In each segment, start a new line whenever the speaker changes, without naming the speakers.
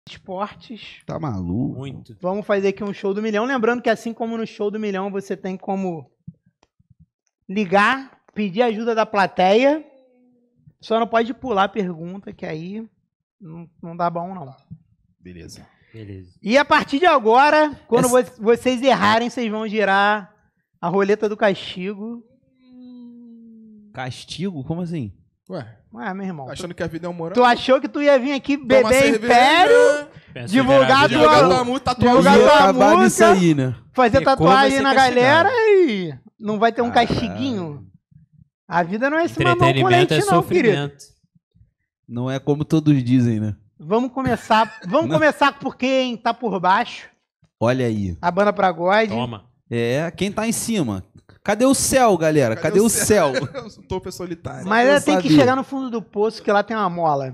esportes.
Tá maluco?
Muito.
Vamos fazer aqui um show do milhão. Lembrando que assim como no show do milhão, você tem como ligar, pedir ajuda da plateia. Só não pode pular a pergunta, que aí não dá bom, não.
Beleza.
Beleza.
E a partir de agora, quando vocês errarem, vocês vão girar a roleta do castigo.
Castigo? Como assim?
Ué,
Ué, meu irmão.
achando que a vida é um moral?
Tu achou que tu ia vir aqui
Tomar
beber Império, divulgar
tua música,
divulgar
Ia
tua
acabar nisso
música,
aí, né?
fazer
Ficou, vai
tatuagem
ser
na galera e não vai ter um castiguinho. A vida não é esse mamão com
Entretenimento
leite,
é
não, querido.
sofrimento.
Não é como todos dizem, né?
Vamos começar por quem tá por baixo.
Olha aí.
A banda pra God.
Toma.
É, quem tá em cima? Cadê o céu, galera? Cadê o céu?
Eu sou topo solitário.
Mas
Eu
ela tem que
sabia.
chegar no fundo do poço, que lá tem uma mola.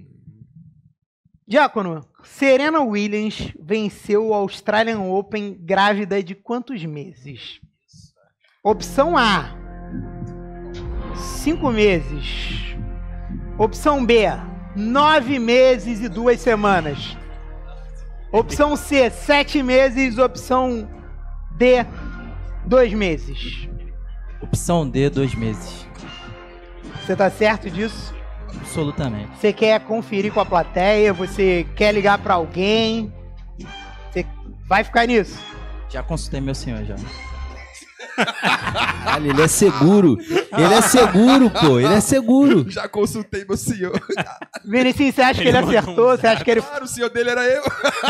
Diácono, Serena Williams venceu o Australian Open grávida de quantos meses? Opção A, 5 meses. Opção B, 9 meses e 2 semanas. Opção C, 7 meses. Opção D, 2 meses.
Opção D, 2 meses.
Você tá certo disso?
Absolutamente.
Você quer conferir com a plateia? Você quer ligar pra alguém? Você vai ficar nisso?
Já consultei meu senhor, já.
Olha, ele é seguro. Ele é seguro, pô. Ele é seguro.
Já consultei meu senhor.
Vinicius, você acha que ele acertou? Você acha que ele...
Claro, o senhor dele era eu.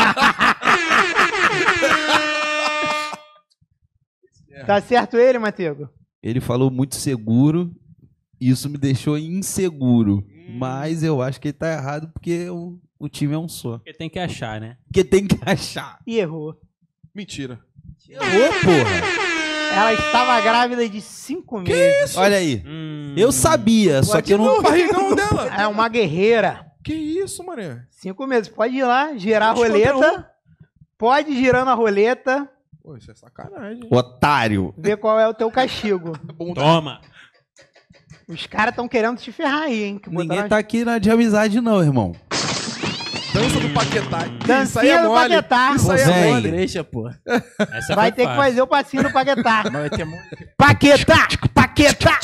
Tá certo ele, Matego?
Ele falou muito seguro. Isso me deixou inseguro. Mas eu acho que ele tá errado porque o time é um só.
Porque tem que achar, né?
Porque tem que achar.
E errou.
Mentira.
Errou, porra.
Ela estava grávida de 5 meses.
Olha aí. Eu sabia, só que eu não...
O barrigão dela.
É uma guerreira.
Que isso, mané?
5 meses. Pode ir lá, girar a
Dois contra
roleta. Pode ir girando a roleta.
Pô, isso é sacanagem.
Otário.
Ver qual é o teu castigo.
Toma.
Os caras estão querendo te ferrar aí, hein? Que
Ninguém
botaram
tá aqui de amizade não, irmão.
Dança do Paquetá. Isso aí
Dancinha
é
do
mole.
Paquetá.
Isso aí
Vem.
é mole.
Igreja, pô.
Essa
Vai
foi
ter que
fácil.
fazer o passinho do Paquetá.
Mas vai ter muito.
Paquetá! Paquetá!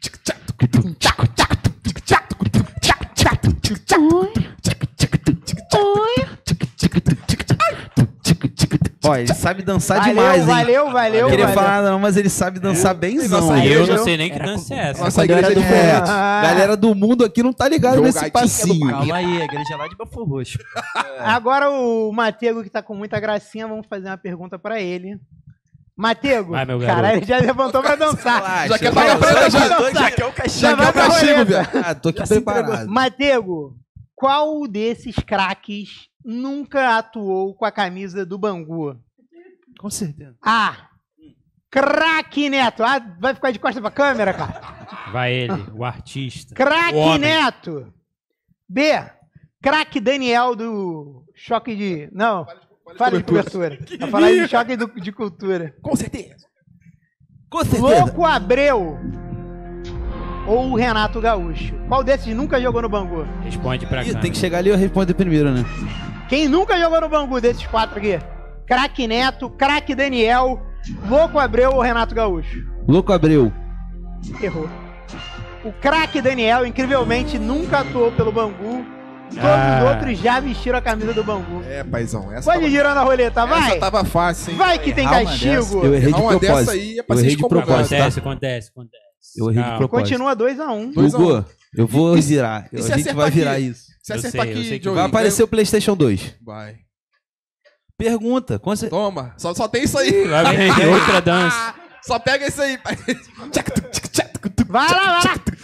Ó, ele sabe dançar
Valeu,
demais, hein?
valeu.
Não queria falar nada não, mas ele sabe dançar benzão.
Nossa,
hein?
Eu
igreja-
não sei nem que dança é essa.
Nossa
Quando eu
igreja
era
é
do
diferente.
Galera do mundo aqui não tá ligado nesse
Jogadinha
passinho.
Calma aí, a igreja é lá de Belfort Roxo.
Agora o Matego, que tá com muita gracinha, vamos fazer uma pergunta pra ele. Matego,
Vai, meu garoto.
caralho, ele já levantou pra dançar.
Já quer pagar preta, já.
Já que é o castigo.
Já quer
vai
o
pra
castigo,
roleta.
velho.
Ah, tô aqui
Já se
preparado.
Matego, qual desses craques nunca atuou com a camisa do Bangu?
Com certeza.
A. Craque Neto. Ah, vai ficar de costas pra câmera, cara.
Vai ele, o artista. o
Craque
homem.
Neto. B. Craque Daniel do Choque de... Não, fala de cobertura. Vai falar de Choque de Cultura.
Com certeza.
Com certeza.
Louco Abreu ou o Renato Gaúcho? Qual desses nunca jogou no Bangu?
Responde pra
Ih,
cá.
tem que chegar ali e eu responder primeiro, né?
Quem nunca jogou no Bangu desses 4 aqui? Craque Neto, Craque Daniel, Louco Abreu ou Renato Gaúcho?
Louco Abreu.
Errou. O Craque Daniel, incrivelmente, nunca atuou pelo Bangu. Todos os outros já vestiram a camisa do Bangu.
É, paizão. Essa
Pode girar na roleta, vai!
Essa tava fácil, hein?
Vai que tem
Errar uma
castigo!
Eu errei de
Uma dessa
propósito.
aí é pra
Eu
ser
errei de
descomunal.
propósito, tá?
Acontece.
Eu errei de
Calma.
propósito.
Continua 2-1.
2 a 1.
Hugo, eu vou virar.
e se
A gente vai
acertar
virar
aqui?
isso.
Se
Eu
acertar
sei, eu
aqui,
sei que
Joey,
Vai aparecer o PlayStation 2.
Vai.
Pergunta. Com certeza.
Toma. Só tem isso aí.
Vai vir outra dança.
Só pega isso aí, pai.
Vai lá!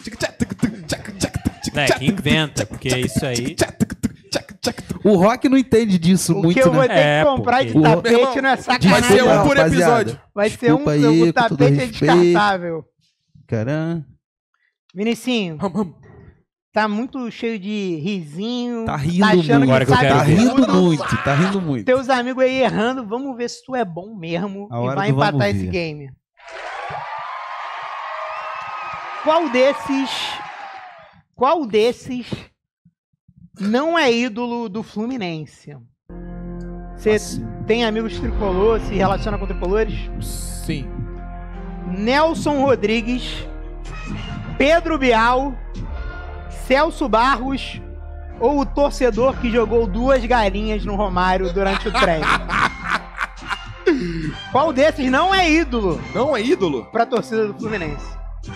É, que inventa, porque isso aí...
O Rock não entende disso
O
muito,
que eu vou
né?
ter que
É,
comprar de
porque-
Meu
tapete
irmão,
não é
Vai
sacanagem.
ser um
não.
por
rapaziada.
episódio.
Vai ser
Desculpa
o
aí, com todo
tapete é
respeito.
descartável.
Caramba.
Vinicinho,
Hum, hum.
tá muito cheio de risinho.
Tá rindo
achando
muito.
Agora que eu
sabe
quero
Tá
ver.
rindo
tudo.
muito. Tá rindo muito.
Teus amigos aí errando, vamos ver se tu é bom mesmo
A
e
hora
vai
do vamos
empatar esse
ver.
game. Qual desses não é ídolo do Fluminense. Você tem amigos tricolor, se relaciona com tricolores?
Sim.
Nelson Rodrigues, Pedro Bial, Celso Barros ou o torcedor que jogou 2 galinhas no Romário durante o treino? Qual desses não é ídolo
Não é ídolo?
pra torcida do Fluminense?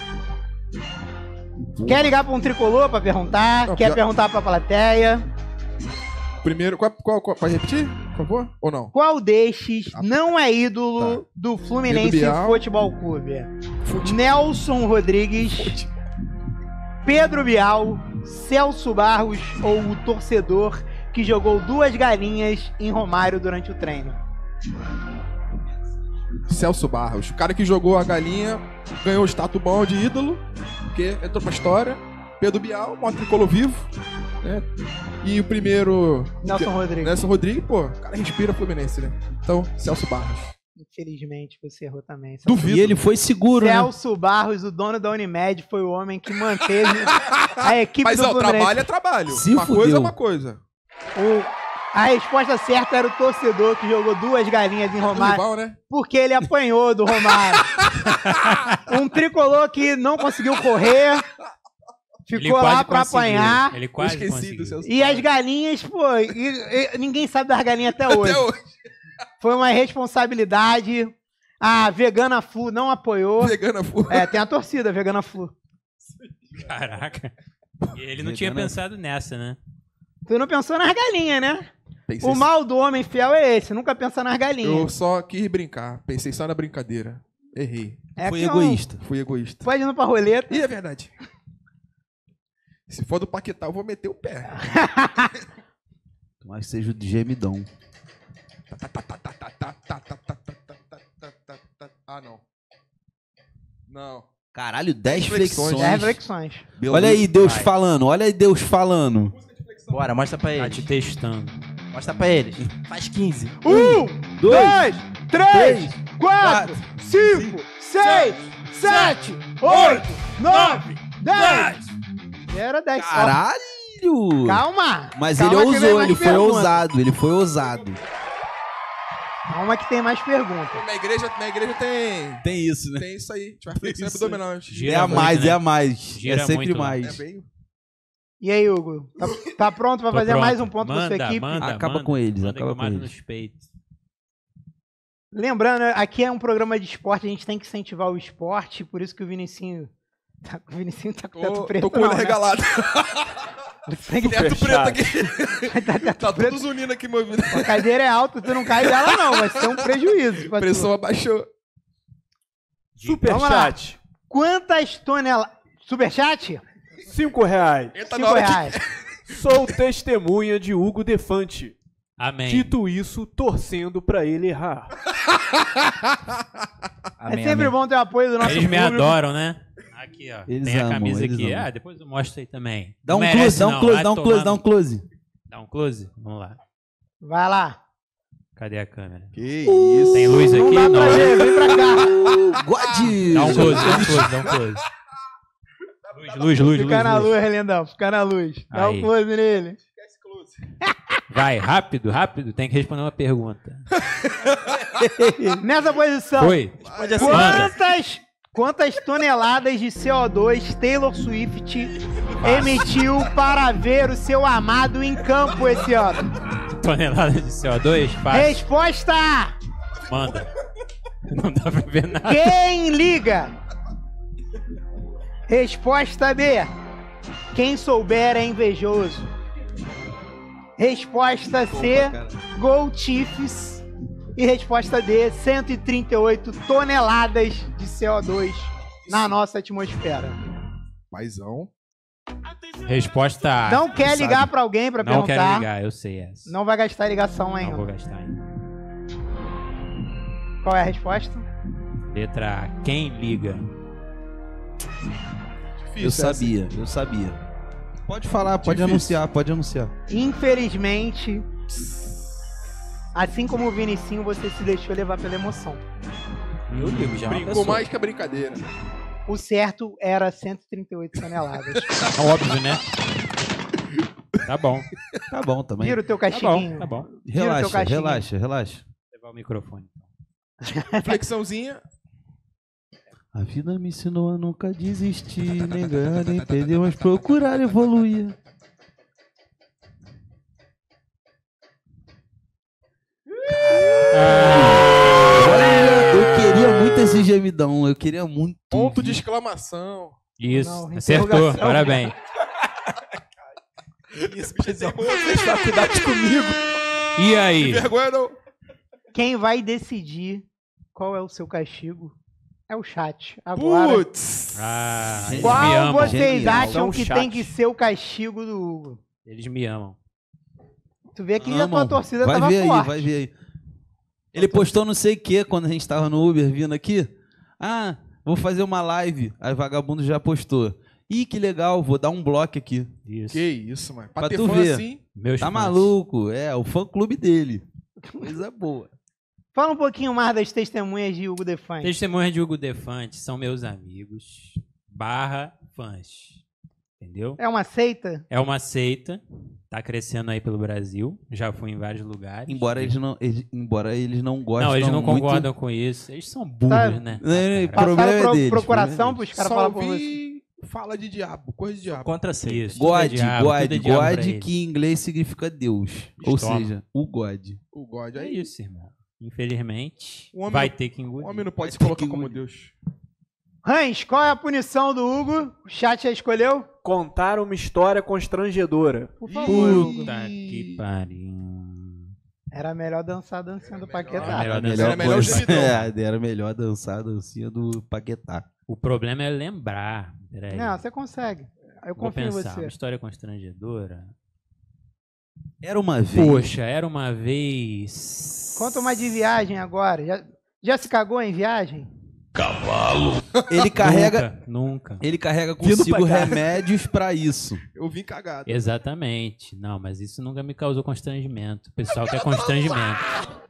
Quer ligar pra um tricolor pra perguntar?
Não,
Quer
pior-
perguntar pra plateia?
Primeiro, qual pode repetir, por favor? Ou não?
Qual destes não é ídolo do Fluminense
Pedro Bial.
Futebol Clube?
Fute-
Nelson Rodrigues, Pedro Bial, Celso Barros ou o torcedor que jogou 2 galinhas em Romário durante o treino?
Celso Barros. O cara que jogou a galinha ganhou o status bom de ídolo, porque entrou pra história. Pedro Bial, maior tricolor vivo. Né? E o primeiro...
Nelson Rodrigues.
Nelson Rodrigues, pô, o cara respira Fluminense, né? Então, Celso Barros.
Infelizmente, você errou também.
E ele foi seguro, né?
Celso Barros, o dono da Unimed, foi o homem que manteve a equipe
Mas
do
ó,
Fluminense.
trabalho é trabalho.
Se
uma
fudeu.
coisa é uma coisa.
A resposta certa era o torcedor que jogou 2 galinhas em Romário,
Rival, né?
porque ele apanhou do Romário. Um tricolor que não conseguiu correr, ficou lá pra apanhar.
Ele quase
Esqueci
conseguiu.
do Celso
E as galinhas, pô, ninguém sabe das galinhas até hoje.
Até hoje.
Foi uma responsabilidade. A Vegana Flu não apoiou.
Vegana Flu.
Tem a torcida, Vegana Flu.
Caraca. E ele não tinha pensado nessa, né?
Tu não pensou nas galinhas, né?
Pensei
O mal do homem fiel é esse, nunca pensa nas
Eu
galinhas.
só quis brincar. Pensei só na brincadeira. Errei.
Foi
que
egoísta.
Fui egoísta.
Pode ir pra roleta.
E é verdade. Se for do Paquetá, eu vou meter o pé.
Mas seja o de gemidão.
Ah, não. Não.
Caralho, 10
Flexões.
flexões.
10 reflexões.
Olha aí Deus
Vai.
falando, olha aí Deus falando.
Bora, mostra pra
Tá
eles.
te testando.
Mostra pra eles. Faz 15.
1, 2, 3, 4, 5, 6, 7, 8, 9, 10. Era 10.
Caralho!
Calma.
Mas
Calma
ele
que vem
ousou,
mais
ele foi
pergunta.
ousado, ele foi ousado.
Calma que tem mais perguntas.
Na igreja tem.
Tem isso, né?
Tem isso aí. A gente vai flexão abdominal.
Gira
É a
muito,
mais,
né?
é a mais.
Gira
É sempre
muito lá.
É
mais.
bem.
E aí, Hugo? Tá pronto pra
Tô
fazer
pronto.
mais um ponto pra sua
Manda,
equipe?
manda,
Acaba
manda.
com eles,
Manda
acaba
que eu
com
mato
eles.
nos peitos.
Lembrando, aqui é um programa de esporte, a gente tem que incentivar o esporte, por isso que o Vinicinho tá com o teto preto.
Tô com o olho
não, né?
regalado.
Tem que
Teto preto aqui.
tá teto
Tá
preto.
todos unindo aqui, movido.
A cadeira é alta, tu não cai dela não, vai ser um prejuízo. pra
A
tu.
pressão abaixou.
Vamos lá.
Superchat.
Quantas toneladas... Superchat?
R$5.
Entra na
R$5.
hora que...
Sou testemunha de Hugo Defante.
Amém.
Dito isso, torcendo pra ele errar.
Amém,
É sempre
amém.
bom ter o apoio do nosso
Eles me
público.
adoram, né? Aqui, ó.
Eles
Tem a
amam,
camisa
eles
aqui.
amam.
Ah, depois eu mostro aí também.
Dá
Não
um
merece,
close, dá um
não.
close,
Vai
dá um
tomar
close, dá um
no-
close.
Dá um close? Vamos lá.
Vai lá.
Cadê a câmera?
Que isso.
Tem luz aqui?
Não dá pra
né?
ver, vem pra cá.
God!
Dá um close, dá um close, dá um close. Luz.
Fica na luz, Relendão, fica na luz. Dá um
Aí.
close nele.
Vai, rápido. Tem que responder uma pergunta.
Nessa posição,
Foi. Manda.
quantas toneladas de CO2 Taylor Swift emitiu para ver o seu amado em campo esse ano?
Tonelada de CO2? Fácil.
Resposta A.
Manda. Não dá pra ver nada.
Quem liga? Resposta B. Quem souber é invejoso. Resposta C. Gol Chiefs. E resposta D. 138 toneladas de CO2 na nossa atmosfera.
Paizão.
Resposta A.
Não quer
sabe.
ligar pra alguém pra
Não quero
perguntar.
ligar, eu sei essa.
Não vai gastar ligação
Não
ainda.
vou gastar ainda.
Qual é a resposta?
Letra A. Quem liga?
Eu sabia. Pode falar, pode
Difícil.
anunciar.
Infelizmente, assim como o Vinicinho, você se deixou levar pela emoção.
Eu ligo já. é uma
Brincou
pessoa.
mais que a brincadeira.
O certo era 138 toneladas.
Óbvio, né? Tá bom.
Tá bom também.
Vira o teu
Tá
cachiguinho.
bom, tá bom.
Vira o teu cachiguinho.
Relaxa.
Vou levar o microfone.
Flexãozinha.
A vida me ensinou a nunca desistir, nem ganhar, nem perder, mas procurar evoluir. Eu queria muito esse gemidão, eu queria muito.
Ponto de exclamação.
Isso,
Não,
acertou.
interrogação.
Parabéns.
Isso, paizão. Fez faculdade comigo.
E aí?
Vergonha não.
Quem vai decidir qual é o seu castigo é o chat. Agora,
Putz.
Ah, eles me
qual
amam.
vocês
Genial.
acham
Então,
que
chat.
tem que ser o castigo do Hugo?
Eles me amam.
Tu vê que a
Amam.
tua torcida
Vai
tava
ver aí,
forte.
vai ver aí. Ele postou não sei o que quando a gente tava no Uber vindo aqui. Ah, vou fazer uma live. Aí vagabundo já postou. Ih, que legal, vou dar um bloco aqui.
Isso.
Que isso, mano. Pra
Pra
ter
tu
fã
ver.
assim.
Meus
Tá
fãs.
maluco? É, o fã clube dele. Coisa boa.
Fala um pouquinho mais das testemunhas de Hugo Defante.
Testemunhas de Hugo Defante são meus amigos / fãs. Entendeu?
É uma seita?
É uma seita. Tá crescendo aí pelo Brasil. Já fui em vários lugares.
Embora eles não gostem.
Não, eles não
muito.
concordam com isso. Eles são burros,
Tá.
né?
É,
Cara,
problema
Passaram
é deles,
procuração
problema é
pros caras
Só
falar por você.
ouvi fala de diabo, coisa de diabo.
Contra seis.
Isso. tudo é
God,
diabo,
God,
tudo é diabo pra
God,
eles.
que em inglês significa Deus. Ou
Toma.
seja, o God.
O God
É
aí.
isso, irmão. Infelizmente,
O homem
vai
não-
ter que
O
engolir.
homem não pode se
Vai ter
colocar
que
como
engolir.
Deus.
Hans, qual é a punição do Hugo? O chat já escolheu?
Contar uma história constrangedora.
Por favor, Hugo.
Puta que pariu.
Era melhor dançar a dancinha do Paquetá.
melhor
Era
dançar.
melhor
Era melhor o
coisa.
gemidão.
Era melhor dançar a dancinha do Paquetá.
O problema é lembrar. Peraí.
Não, você consegue. Eu
Vou
confio em
pensar.
você.
Uma história constrangedora.
Era uma vez.
Poxa, era uma vez.
Conta uma de viagem agora. Já se cagou em viagem?
Ele carrega,
Nunca.
ele carrega
Vindo
consigo
pra cá.
remédios pra isso.
Eu vim cagado.
Exatamente. Não, mas isso nunca me causou constrangimento. O pessoal quer constrangimento.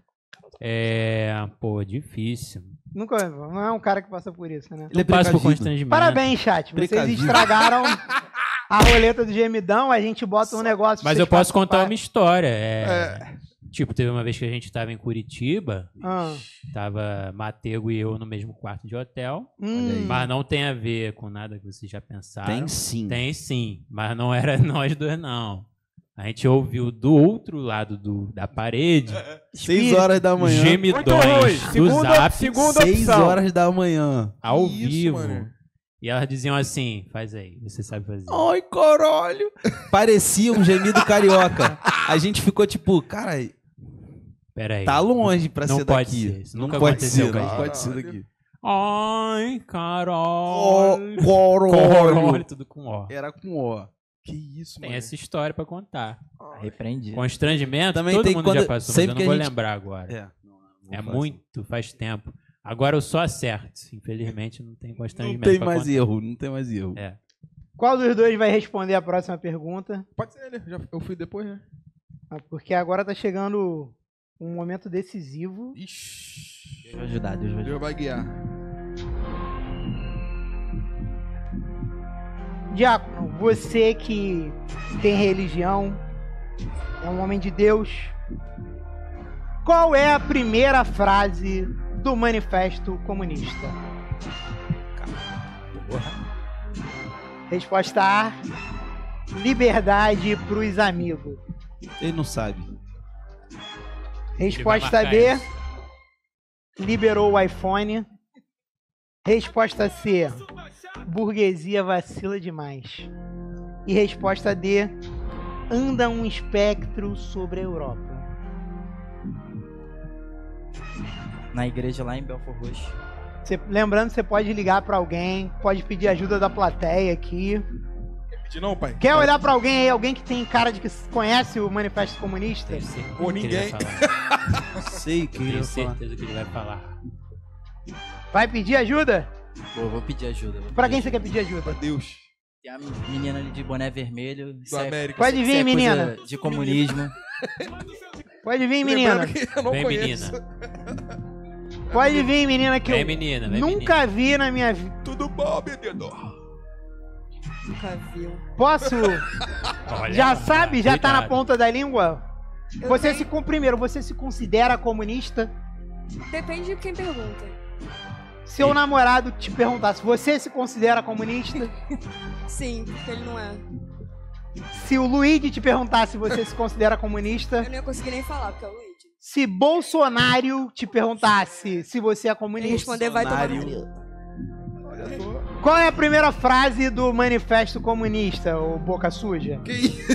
Pô, difícil.
Nunca, não é um cara que passa por isso, né?
Ele é
Não passo por
precavido.
constrangimento.
Parabéns, chat. Vocês
Precavido.
estragaram a roleta do gemidão. A gente bota um negócio.
Mas
vocês
eu posso
façam
contar uma
parte.
história. Tipo, teve uma vez que a gente tava em Curitiba.
Ah.
Tava Matego e eu no mesmo quarto de hotel.
Hum.
Mas não tem a ver com nada que vocês já pensaram.
Tem sim.
Tem sim, mas não era nós dois, não. A gente ouviu do outro lado da parede
6 horas da manhã.
Muito ruim.
gemidões do
Segunda,
Zap
segunda
6
opção.
horas da manhã.
ao
Isso,
vivo.
mano.
E elas diziam assim, faz aí, você sabe fazer.
Ai, caralho. Parecia um gemido carioca. A gente ficou tipo, cara,
Pera aí.
tá longe pra
Não
ser
pode
daqui.
ser, isso
Não
nunca
pode
aconteceu
ser,
com a
não
gente.
pode ser daqui.
Ai, caralho.
Caralho.
Caralho, tudo com O.
Era com O.
Que isso,
Tem
mano.
essa história pra contar.
Repreendi.
Constrangimento,
Também
todo
tem
mundo
quando-
já passou, mas
sempre
eu
que
não
a
vou
gente-
lembrar agora.
É.
É muito, faz tempo. Agora eu só acerto. Infelizmente não tem
Não
constrangimento
tem
pra
mais
contar.
erro, não tem mais erro.
É.
Qual dos dois vai responder a próxima pergunta?
Pode ser ele. Eu fui depois, né?
Ah, porque agora tá chegando um momento decisivo.
Ixi.
Deus vai ajudar, Deus vai
Deus
ajudar.
vai guiar.
Diácono, você que tem religião, é um homem de Deus. Qual é a primeira frase do Manifesto Comunista? Resposta A: liberdade pros amigos.
Ele não sabe.
Resposta
marcar
B:
isso.
liberou o iPhone. Resposta C: burguesia vacila demais. E resposta D: anda um espectro sobre a Europa.
Na igreja lá em Belfort Roxo.
Lembrando, você pode ligar pra alguém, pode pedir ajuda da plateia aqui.
Pedir não, pai?
Quer olhar pra alguém aí, alguém que tem cara de que conhece o Manifesto Comunista?
Tenho certeza
Pô,
que ele vai
ninguém.
falar.
Sei que ele
Tenho
ia falar.
certeza que ele vai falar.
Vai pedir ajuda?
Vou pedir ajuda.
Pra quem você quer pedir ajuda?
Pra Deus.
Tem a menina ali de boné vermelho.
Do América.
Pode vir,
isso é
menina.
coisa de comunismo.
Pode vir, menina.
Lembrando que eu não
Vem,
conheço.
Pode vir, menina, que
Vem,
eu
menina, vem,
nunca vi na minha vida.
Tudo bom, menino?
Nunca viu.
Posso?
Olha
Já
lá,
sabe? Já tá na
cuidado.
ponta da língua?
Eu
Você
tenho-
primeiro, você se considera comunista?
Depende de quem pergunta.
Seu namorado te perguntasse, você se considera comunista?
Sim, porque ele não é.
Se o Luigi te perguntasse, você se considera comunista?
Eu não ia conseguir nem falar, porque é o Luigi.
Se Bolsonaro te perguntasse se você é
Ele
comunista?
responder vai tomar no
Bolsonaro.
cu.
Olha só.
Qual é a primeira frase do Manifesto Comunista, ô Boca Suja?
Que isso?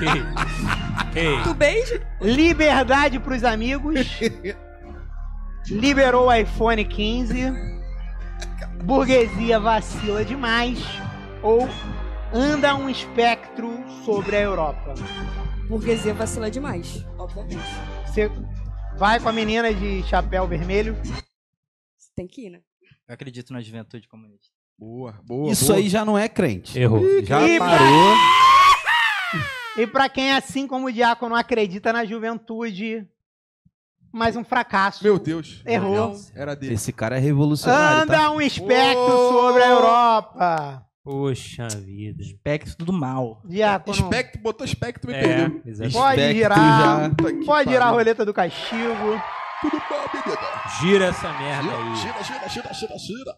Tu beija?
Liberdade pros amigos. Liberou o iPhone 15. Burguesia vacila demais. Ou anda um espectro sobre a Europa.
Burguesia vacila demais, obviamente.
Você vai com a menina de chapéu vermelho.
Tem que ir, né?
Eu acredito na juventude comunista.
Boa, boa.
Isso
boa.
aí já não é crente.
Errou.
Já
E
parou.
E pra quem, assim como o Diácono, acredita na juventude, mais um fracasso.
Meu Deus.
Errou.
Era dele.
Esse cara é revolucionário,
Anda
tá?
um espectro
Oh!
sobre a Europa.
Poxa vida.
Espectro do mal.
Diácono,
Espectro, botou espectro e
É,
perdeu.
exatamente.
pode
Espectro
girar.
já-
Puta que
Pode girar a
pariu.
roleta do castigo.
Tudo bom, menina?
Gira essa merda aí.
Gira.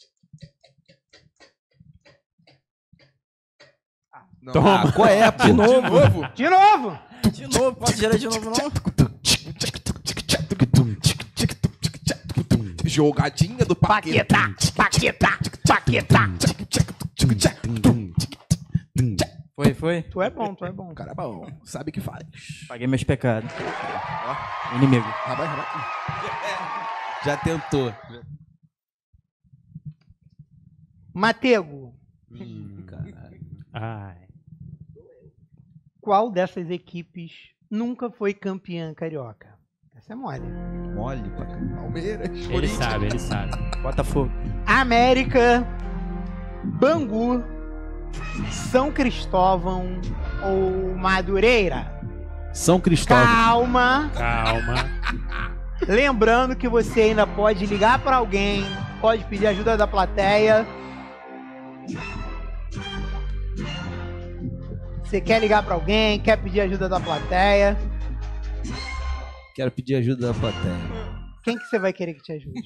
Não.
Toma.
Qual é, pô?
De novo?
De novo.
De novo, pode gerar de novo, não?
Jogadinha do Paquetá.
Paquetá.
Foi.
Tu é bom, tu é bom.
Cara bom, sabe o que faz.
Paguei meus pecados. Inimigo.
Rapaz.
Já tentou.
Matego,
Caralho.
Ai.
qual dessas equipes nunca foi campeã carioca? Essa é mole.
Mole pra caralho.
Palmeiras,
Ele
Corinthians.
sabe, ele sabe.
Botafogo.
América, Bangu, São Cristóvão ou Madureira?
São Cristóvão.
Calma.
Calma.
Lembrando que você ainda pode ligar para alguém, pode pedir ajuda da plateia. Você quer ligar para alguém, quer pedir ajuda da plateia?
Quero pedir ajuda da plateia.
Quem que você vai querer que te ajude?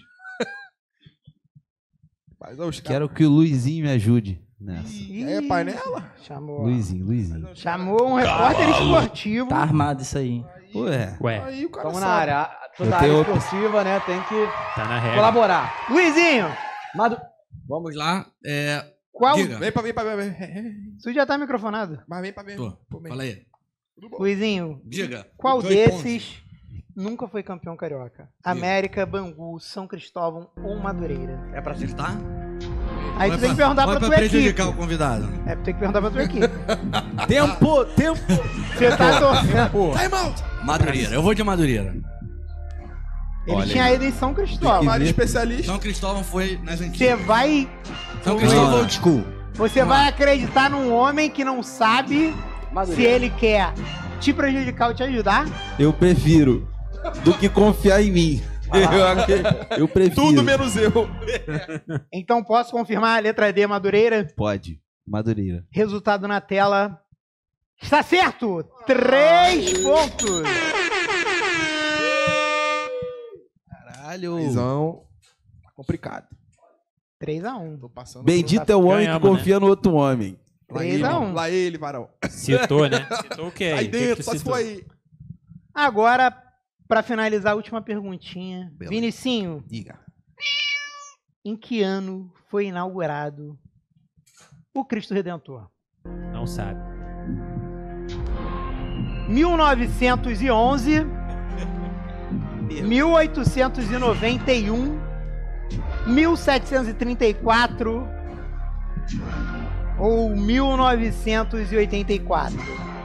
Mas, ó, os
Quero que o Luizinho me ajude nessa.
É panela?
Chamou.
Luizinho.
Chamou um repórter esportivo.
Tá armado isso aí.
Ué.
Ué,
Aí o cara
Estamos na
sabe.
área. Toda
Eu
área
tenho outro.
esportiva, né? Tem que
tá na regra.
colaborar.
Luizinho,
Vamos lá.
qual.
Diga.
Vem pra ver.
Tu já tá microfonado.
Mas vem pra ver.
Tô.
Pô, vem.
Fala aí.
Tudo bom.
Luizinho,
Diga.
qual
2
desses nunca foi campeão carioca? América, Bangu, São Cristóvão ou Madureira?
É pra acertar?
Aí tu tem que perguntar pra tua equipe.
prejudicar o convidado.
É, tem que perguntar pra tua equipe.
Tempo!
Você tá torcendo.
Time out!
Madureira. Eu vou de Madureira.
Ele
Olha
tinha
aí.
ido em São Cristóvão.
Vários especialistas.
São Cristóvão foi nas
Você
antigas.
vai.
São Cristóvão old school.
Você vai acreditar num homem que não sabe se ele quer te prejudicar ou te ajudar.
Eu prefiro do que confiar em mim. Eu prefiro.
Tudo menos eu.
Então posso confirmar a letra D, Madureira?
Pode. Madureira.
Resultado na tela. Está certo! 3 pontos!
Caralho.
Visão. Tá complicado.
3x1.
Tô passando.
Bendito é o homem que
Ganhamos, né?
confia no outro homem.
Lá ele,
3x1.
lá ele, varão.
Citou, né? Citou o quê?
Aí
O que
dentro,
que tu
só se
citou?
for aí.
Agora, pra finalizar a última perguntinha.
Beleza.
Vinicinho,
Diga.
em que ano foi inaugurado o Cristo Redentor?
Não sabe.
1911, 1891, 1734 ou 1984?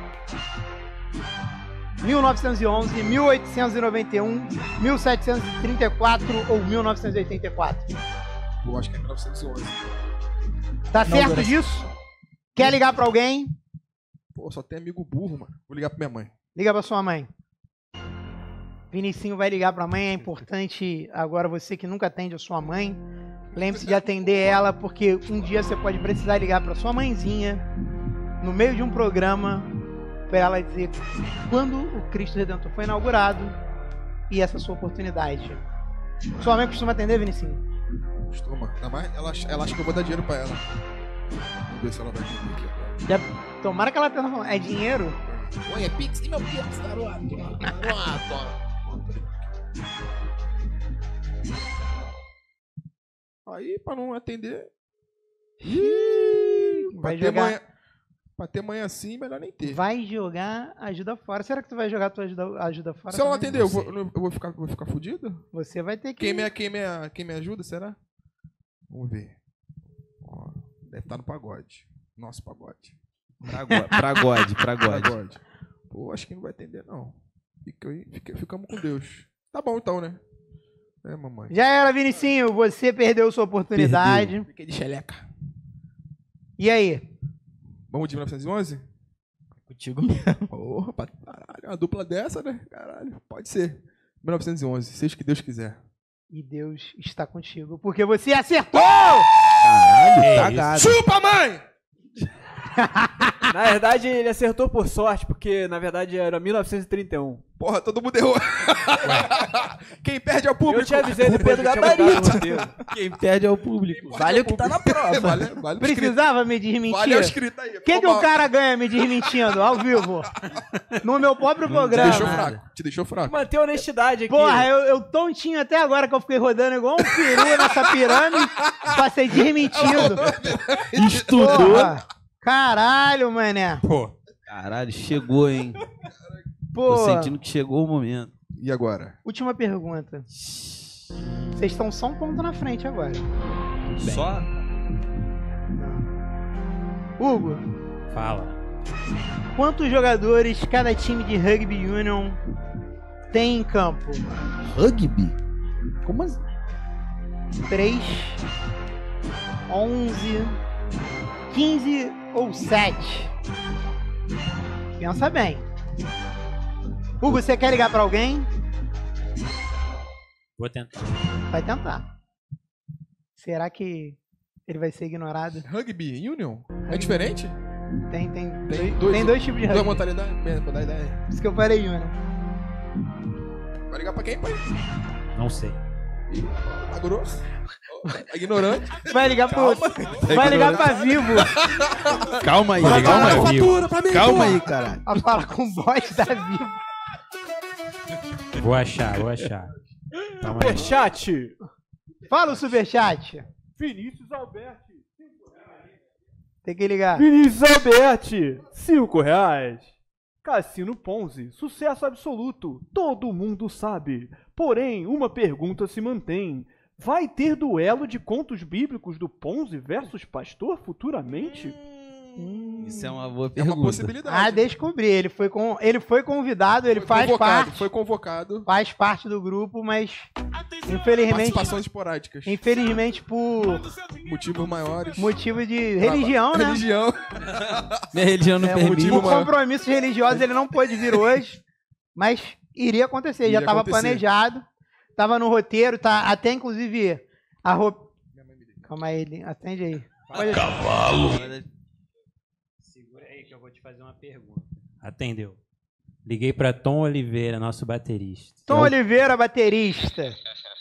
1911, 1891, 1734 ou 1984?
Eu acho que é 1911.
Tá certo disso? Quer ligar pra alguém?
Pô, só tem amigo burro, mano. Vou ligar pra minha mãe.
Liga pra sua mãe. Vinicinho vai ligar pra mãe. É importante agora você que nunca atende a sua mãe. lembre-se de atender ela, porque um dia você pode precisar ligar para sua mãezinha no meio de um programa para ela dizer quando o Cristo Redentor foi inaugurado e essa é a sua oportunidade. Sua mãe costuma atender, Vinicinho?
Costuma. Ainda mais, ela acha que eu vou dar dinheiro pra ela. Vamos ver se ela vai atender aqui agora.
Tomara que ela tenha falando. É dinheiro?
Oi, é Pix? E meu Pix, garoto? Aí, pra não atender...
Vai
pra ter
jogar...
manhã... Pra ter manhã assim, melhor nem ter.
Vai jogar ajuda fora. Será que tu vai jogar tua ajuda fora?
Se ela não
também?
atender, eu vou ficar fudido?
Você vai ter que...
Quem me ajuda, será? Vamos ver. Ó, deve estar no pagode. Nosso pagode.
Pragode.
Pô, acho que não vai atender, não. Ficamos com Deus. Tá bom, então, né? É, mamãe.
Já era, Vinicinho. Você perdeu sua oportunidade.
Fiquei de xeleca.
E aí?
Vamos de 1911?
Contigo mesmo.
Porra, caralho. Uma dupla dessa, né? Caralho. Pode ser. 1911. Seja o que Deus quiser.
E Deus está contigo, porque você acertou!
Caralho, cagado.
Chupa, mãe!
Na verdade, ele acertou por sorte, porque na verdade era 1931.
Porra, todo mundo errou. Quem perde é o público.
Eu te avisei depois
do
que tinha mudado o roteiro.
Quem perde é o público.
Vale o que tá na prova.
Vale
Precisava me desmentir?
Vale a escrita aí.
O que o cara ganha me desmentindo ao vivo? No meu próprio programa.
Te deixou fraco.
Manter a honestidade aqui.
Porra, eu tontinho até agora que eu fiquei rodando igual um peru nessa pirâmide pra ser desmentido.
Estudou.
Porra. Caralho, mané.
Pô,
Caralho, chegou, hein?
Pô.
Tô sentindo que chegou o momento.
E agora?
Última pergunta. Vocês estão só um ponto na frente agora.
Só?
Hugo,
fala.
quantos jogadores cada time de Rugby Union tem em campo?
Rugby? Como assim?
3, 11, 15 ou 7? Pensa bem. Hugo, você quer ligar pra alguém?
Vou tentar.
Vai tentar. Será que ele vai ser ignorado?
Rugby Union? É diferente?
Tem
dois
dois tipos de
Duas
rugby.
modalidades?
Por isso que eu falei Union.
Vai ligar pra quem, pai?
Não sei.
Tá grosso? Tá ignorante?
Vai ligar pro... Vai ligar pra Vivo.
Calma aí,
Vai
calma
ligar
aí.
pra Vivo.
Calma aí, caralho.
A falar com o boss da Vivo.
Vou achar. Calma aí.
Superchat.
Fala o superchat.
Vinícius Alberti.
Tem que ligar.
Vinícius Alberti. R$5. Cassino Ponzi. Sucesso absoluto. Todo mundo sabe. Porém, uma pergunta se mantém. Vai ter duelo de contos bíblicos do Ponzi versus Pastor futuramente?
Isso é uma boa
É
pergunta.
uma possibilidade.
Ah, descobri. Ele foi convidado, ele faz parte.
Foi convocado.
Faz parte do grupo, mas infelizmente,
Participações esporádicas.
por
Motivos maiores.
motivo de religião, né?
Religião.
Minha religião não permite.
Por compromissos religiosos ele não pôde vir hoje, mas iria acontecer, já
Iria
estava
acontecer.
planejado, estava no roteiro, tá até inclusive a roupa. Calma aí, atende aí. Pode...
Segura aí que eu vou te fazer uma pergunta. Atendeu. Liguei pra Tom Oliveira, nosso baterista.
Tom Oliveira, baterista.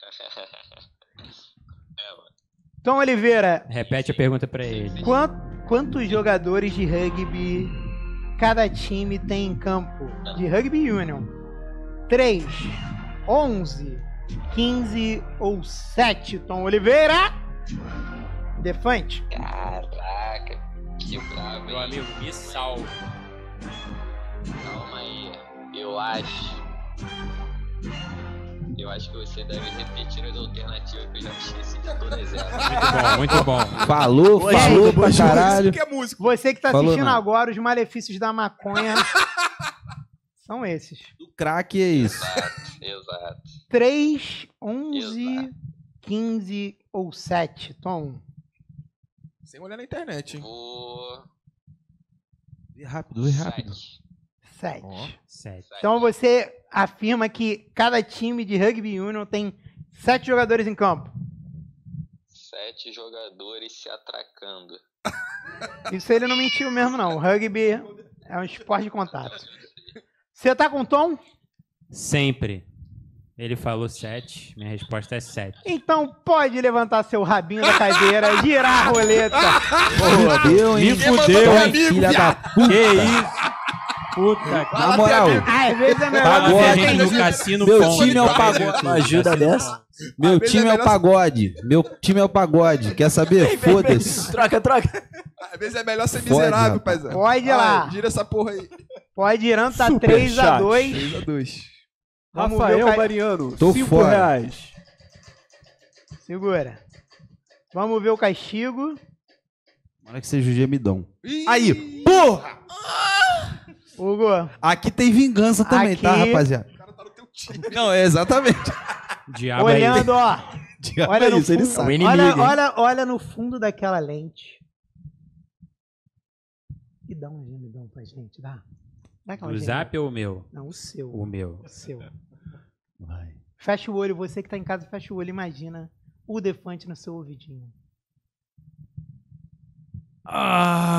Tom Oliveira,
Repete a pergunta pra ele.
quantos jogadores de rugby cada time tem em campo de Rugby Union? 3, 11, 15 ou 7? Tom Oliveira? Defante.
Caraca, que brabo,
Meu
hein?
amigo, me salve.
Calma aí, eu acho que você deve repetir as alternativas que eu já me esqueci de todas elas.
Muito bom.
Falou pra caralho.
Que é músico.
Você que tá
Falou
assistindo
não.
agora, os malefícios da maconha são esses.
Do crack é isso.
Exato.
3, 11,
Exato.
15 ou 7, Tom?
Sem olhar na internet, hein?
Vou...
Vê rápido, vê rápido.
7.
Ó.
7.
Então você afirma que cada time de Rugby Union tem 7 jogadores em campo.
7 jogadores se atracando.
Isso ele não mentiu mesmo, não. O rugby é um esporte de contato. Você tá com Tom?
Sempre. Ele falou 7, minha resposta é 7.
Então pode levantar seu rabinho da cadeira, girar a roleta.
Fudeu, hein?
Me fudeu, hein?
Filha da puta.
Que isso? Puta que
Na moral,
Às vezes é melhor
pagou
você
a gente no
atender.
cassino.
meu
Ponto.
time é o pagode.
Uma ajuda dessa.
Meu time é o pagode. Meu time é o pagode. Quer saber? Foda-se.
Troca.
Às vezes é melhor ser
Fode,
miserável,
rapaz.
paizão.
Pode ir
Vai,
lá.
Gira essa porra aí.
Pode ir, tá
Superchat.
3-2.
3-2.
Vamos ver
Rafael
o ca-
Mariano,
Tô
5
fora.
reais.
Segura. Vamos ver o castigo.
Olha que seja o gemidão. Aí, porra!
Hugo,
Aqui tem vingança também,
Aqui.
tá, rapaziada? Não, é exatamente.
Diabo aí.
olhando, ó.
Diabo
Olha
é
no
isso, ele
fundo,
sabe.
O inimigo,
olha no fundo daquela lente. E dá um gemidão pra gente, dá. Dá aquela
O
gemidão.
zap ou o meu?
Não, o seu.
O meu.
O seu.
Vai.
Fecha o olho, você que tá em casa, fecha o olho, imagina o Defante no seu ouvidinho.